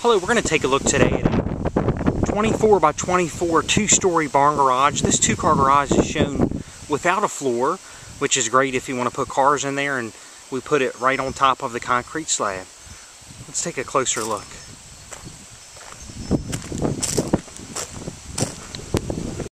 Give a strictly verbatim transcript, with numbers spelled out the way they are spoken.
Hello, we're going to take a look today at a twenty-four by twenty-four two-story barn garage. This two-car garage is shown without a floor, which is great if you want to put cars in there, and we put it right on top of the concrete slab. Let's take a closer look.